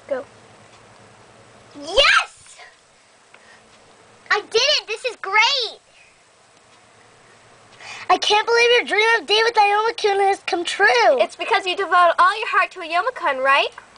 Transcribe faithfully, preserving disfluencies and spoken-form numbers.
Go. Yes! I did it! This is great! I can't believe your dream of date with Iomakun has come true. It's because you devoted all your heart to a Yomakun, right?